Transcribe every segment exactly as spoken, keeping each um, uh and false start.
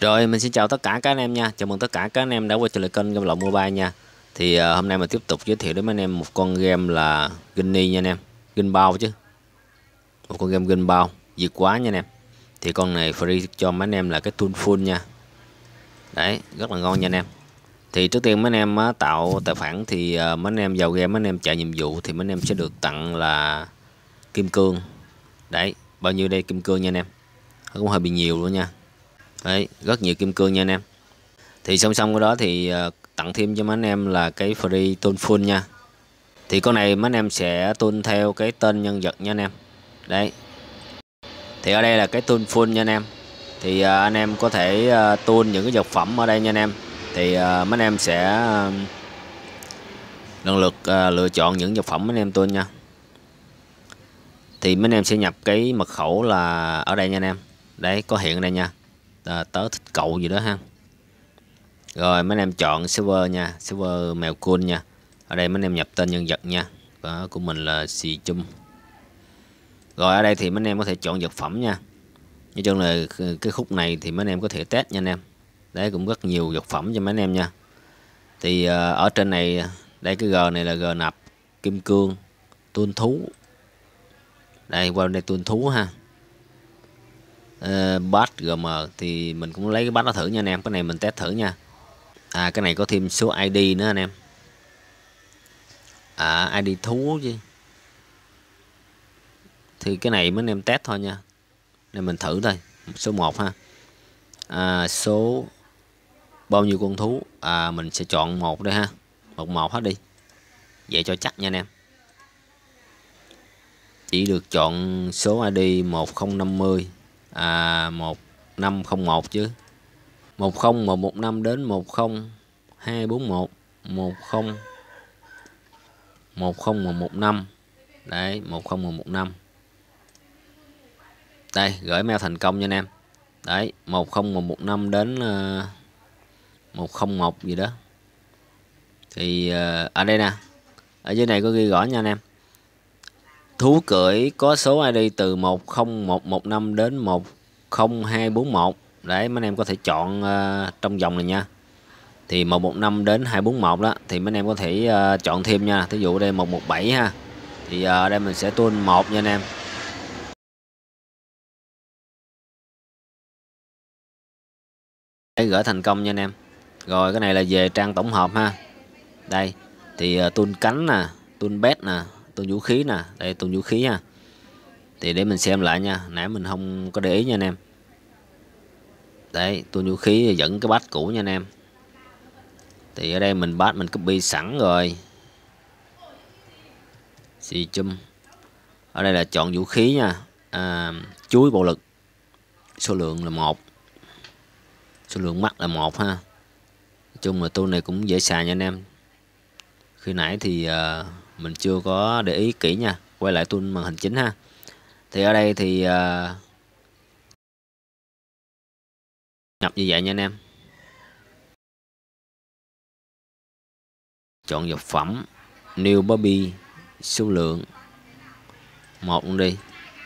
Rồi mình xin chào tất cả các anh em nha. Chào mừng tất cả các anh em đã quay trở lại kênh Game Lậu Mobile nha. Thì uh, hôm nay mình tiếp tục giới thiệu đến mấy anh em một con game là Ginny nha anh em. Ginbao chứ. Một con game Ginbao vượt quá nha anh em. Thì con này free cho mấy anh em là cái tool full nha. Đấy, rất là ngon nha anh em. Thì trước tiên mấy anh em uh, tạo tài khoản thì uh, mấy anh em vào game mấy anh em chạy nhiệm vụ thì mấy anh em sẽ được tặng là kim cương. Đấy, bao nhiêu đây kim cương nha anh em. Nó cũng hơi bị nhiều luôn nha. Đấy, rất nhiều kim cương nha anh em. Thì song song với đó thì uh, tặng thêm cho mấy anh em là cái free tool full nha. Thì con này mấy anh em sẽ tuân theo cái tên nhân vật nha anh em. Đấy. Thì ở đây là cái tool full nha anh em. Thì uh, anh em có thể uh, tuôn những cái vật phẩm ở đây nha anh em. Thì uh, mấy anh em sẽ uh, lần lượt uh, lựa chọn những vật phẩm mấy anh em tuôn nha. Thì mấy anh em sẽ nhập cái mật khẩu là ở đây nha anh em. Đấy, có hiện ở đây nha. À, tớ thích cậu gì đó ha. Rồi mấy anh em chọn server nha, server mèo cool nha. Ở đây mấy anh em nhập tên nhân vật nha. Đó, của mình là xì chum. Rồi ở đây thì mấy anh em có thể chọn vật phẩm nha. Nói chung là cái khúc này thì mấy anh em có thể test nha anh em. Đấy, cũng rất nhiều vật phẩm cho mấy anh em nha. Thì uh, ở trên này, đây cái G này là G nạp kim cương, tuôn thú. Đây, qua đây tuôn thú ha. Uh, bát giê em thì mình cũng lấy cái bát đó thử nha anh em. Cái này mình test thử nha. À, cái này có thêm số i đê nữa anh em. À, i đê thú chứ. Thì cái này mấy anh em test thôi nha. Nên mình thử thôi. Số một ha. À, số bao nhiêu con thú. À, mình sẽ chọn một đây ha. Một một hết đi. Vậy cho chắc nha anh em. Chỉ được chọn số i đê một không năm mươi. À, một năm không một chứ. một không một một năm đến một không hai bốn một một không một không một một năm. Đấy, một không một một năm. Đây, gửi mail thành công nha anh em. Đấy, một không một một năm đến uh, một không một gì đó. Thì uh, ở đây nè. Ở dưới này có ghi rõ nha anh em. Thú cưỡi có số i đê từ một không một một năm đến một không hai bốn một. Đấy, mấy anh em có thể chọn uh, trong vòng này nha. Thì một một năm đến hai bốn một đó thì mấy anh em có thể uh, chọn thêm nha. Thí dụ đây một một bảy ha. Thì ở uh, đây mình sẽ tuôn một nha anh em. Đấy, gửi thành công nha anh em. Rồi cái này là về trang tổng hợp ha. Đây thì uh, tuôn cánh nè, tuôn bét nè, tuôn vũ khí nè. Đây tuôn vũ khí ha. Thì để mình xem lại nha. Nãy mình không có để ý nha anh em. Đấy, tuôn vũ khí dẫn cái bát cũ nha anh em. Thì ở đây mình bát mình copy sẵn rồi. Xì chum. Ở đây là chọn vũ khí nha. À, chuối bạo lực. Số lượng là một. Số lượng mắt là một ha. Nói chung là tool này cũng dễ xài nha anh em. Khi nãy thì uh, mình chưa có để ý kỹ nha. Quay lại tool màn hình chính ha. Thì ở đây thì uh, nhập như vậy nha anh em. Chọn vật phẩm New Bobby. Số lượng một luôn đi.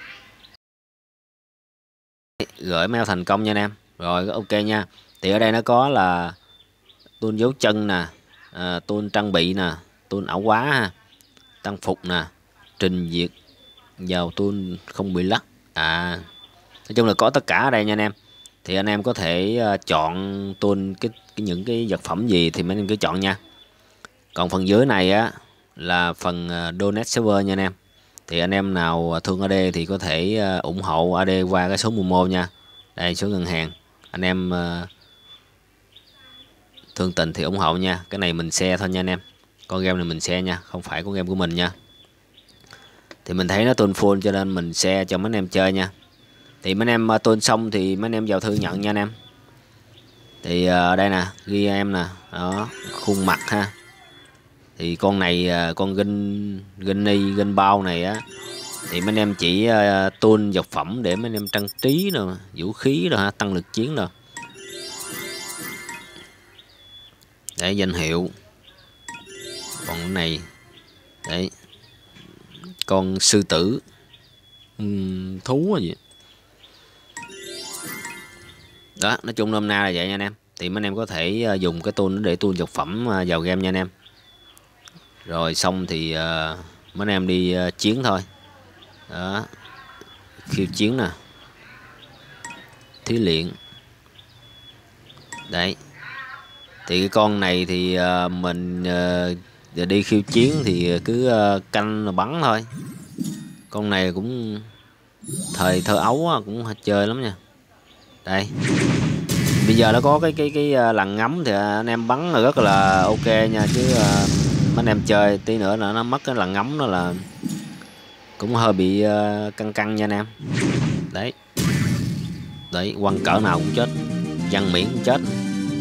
Gửi mail thành công nha anh em. Rồi ok nha. Thì ở đây nó có là tool dấu chân nè, à, tool trang bị nè, tool ảo quá ha, tăng phục nè, trình duyệt vào tool không bị lắc. À, nói chung là có tất cả ở đây nha anh em. Thì anh em có thể uh, chọn tool cái, cái những cái vật phẩm gì thì mấy anh em cứ chọn nha. Còn phần dưới này á là phần uh, donate server nha anh em. Thì anh em nào thương a đê thì có thể uh, ủng hộ a đê qua cái số Momo nha. Đây số ngân hàng. Anh em uh, thương tình thì ủng hộ nha. Cái này mình share thôi nha anh em. Con game này mình share nha, không phải con game của mình nha. Thì mình thấy nó tôn full cho nên mình share cho mấy anh em chơi nha. Thì mấy anh em uh, tôn xong thì mấy anh em vào thư nhận nha anh em. Thì ở uh, đây nè, ghi em nè, đó, khuôn mặt ha. Thì con này uh, con gin Ginny Ginbao này á thì mấy anh em chỉ uh, tôn vật phẩm để mấy anh em trang trí rồi, vũ khí rồi ha, tăng lực chiến rồi. Để danh hiệu. Còn cái này đấy, con sư tử uhm, thú gì. Đó, nói chung nôm na là vậy nha anh em. Thì mấy anh em có thể uh, dùng cái tool để tool vật phẩm uh, vào game nha anh em. Rồi xong thì uh, mấy anh em đi uh, chiến thôi. Đó, khiêu chiến nè, thí luyện. Đấy, thì cái con này thì uh, mình uh, đi khiêu chiến thì cứ uh, canh bắn thôi. Con này cũng thời thơ ấu cũng chơi lắm nha. Đây, bây giờ nó có cái cái cái lằn ngắm thì anh em bắn là rất là ok nha, chứ uh, mấy anh em chơi tí nữa là nó mất cái lằn ngắm đó là cũng hơi bị uh, căng căng nha anh em. Đấy, đấy, quăng cỡ nào cũng chết, văng miệng cũng chết.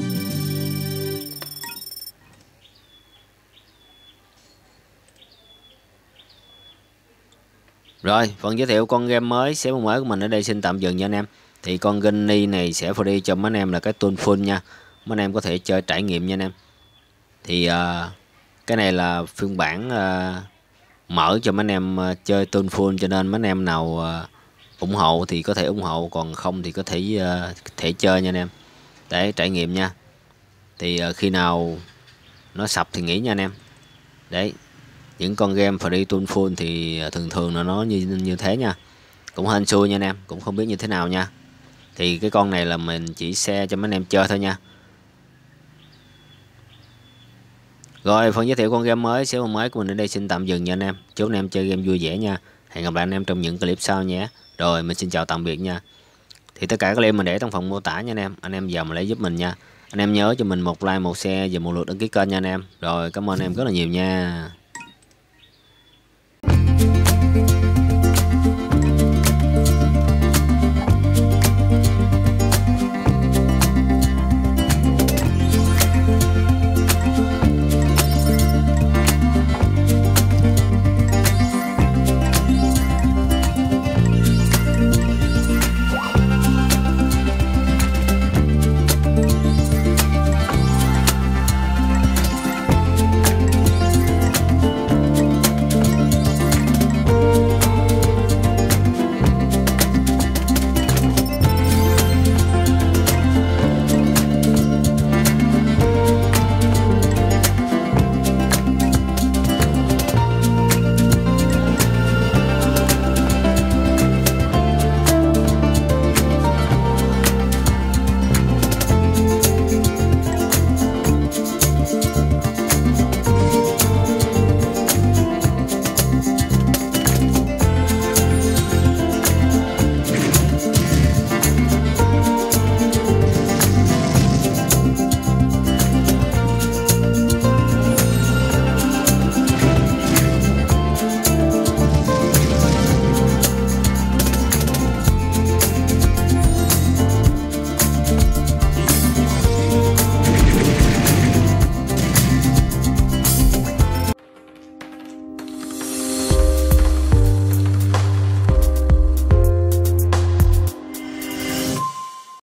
Rồi, phần giới thiệu con game mới xếp mới của mình ở đây xin tạm dừng nha anh em. Thì con Ginny này sẽ free cho mấy anh em là cái tool full nha. Mấy anh em có thể chơi trải nghiệm nha anh em. Thì uh, cái này là phiên bản uh, mở cho mấy anh em uh, chơi tool full, cho nên mấy anh em nào uh, ủng hộ thì có thể ủng hộ, còn không thì có thể uh, thể chơi nha anh em. Để trải nghiệm nha. Thì uh, khi nào nó sập thì nghỉ nha anh em. Đấy, những con game free tool full thì thường thường là nó như như thế nha, cũng hên xui nha anh em, cũng không biết như thế nào nha. Thì cái con này là mình chỉ share cho mấy anh em chơi thôi nha. Rồi, phần giới thiệu con game mới xíu mới của mình ở đây xin tạm dừng nha anh em. Chúc anh em chơi game vui vẻ nha. Hẹn gặp lại anh em trong những clip sau nhé. Rồi, mình xin chào tạm biệt nha. Thì tất cả các link mình để trong phần mô tả nha anh em. Anh em vào mà lấy giúp mình nha. Anh em nhớ cho mình một like, một share và một lượt đăng ký kênh nha anh em. Rồi, cảm ơn anh em rất là nhiều nha.